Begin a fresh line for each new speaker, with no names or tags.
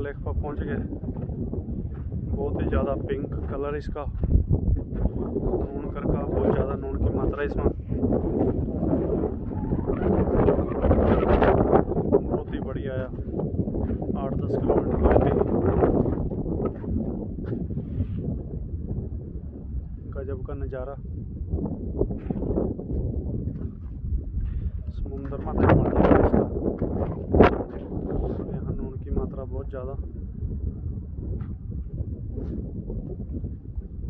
Lake पर पहुंच गए। बहुत ही ज़्यादा पिंक कलर इसका, नून कर का बहुत ज़्यादा नून की मात्रा इसमें, बहुत ही बढ़िया है। 8-10 किलोमीटर गजब का नज़ारा। समुंदर में इसका यहाँ नून की मात्रा बहुत ज़्यादा।